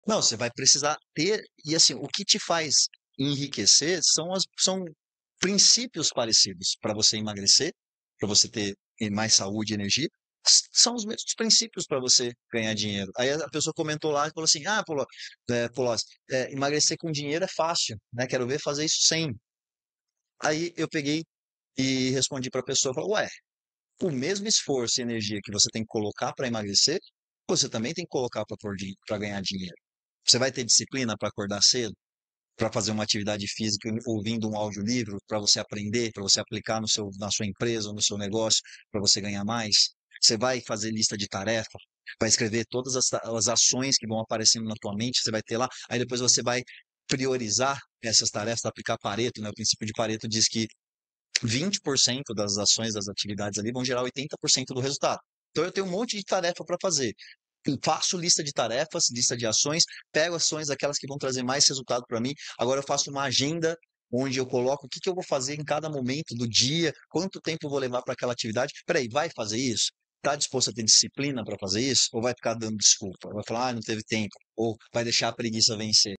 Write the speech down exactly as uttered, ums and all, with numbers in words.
Não, você vai precisar ter e assim, o que te faz enriquecer são as são princípios parecidos para você emagrecer, para você ter eh, mais saúde e energia, s são os mesmos princípios para você ganhar dinheiro. Aí a pessoa comentou lá e falou assim: "Ah, Poló eh, Polozzi, eh, emagrecer com dinheiro é fácil, né, quero ver fazer isso sem". Aí eu peguei e respondi para a pessoa, falei: "Ué, o mesmo esforço e energia que você tem que colocar para emagrecer, você também tem que colocar para ganhar dinheiro. Você vai ter disciplina para acordar cedo, para fazer uma atividade física ouvindo um audiolivro, para você aprender, para você aplicar no seu, na sua empresa, no seu negócio, para você ganhar mais. Você vai fazer lista de tarefa, vai escrever todas as, as ações que vão aparecendo na tua mente, você vai ter lá, aí depois você vai priorizar essas tarefas, aplicar Pareto, né? O princípio de Pareto diz que vinte por cento das ações, das atividades ali vão gerar oitenta por cento do resultado. Então eu tenho um monte de tarefa para fazer. Eu faço lista de tarefas, lista de ações, pego ações daquelas que vão trazer mais resultado para mim. Agora eu faço uma agenda onde eu coloco o que, que eu vou fazer em cada momento do dia, quanto tempo eu vou levar para aquela atividade. Peraí, vai fazer isso? Está disposto a ter disciplina para fazer isso? Ou vai ficar dando desculpa? Vai falar, ah, não teve tempo. Ou vai deixar a preguiça vencer?